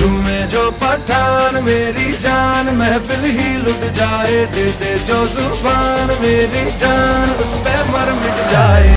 झूमे जो पठान मेरी जान महफिल ही लुट जाए, दे दे जो जुबान मेरी जान उस पे मर मिट जाए।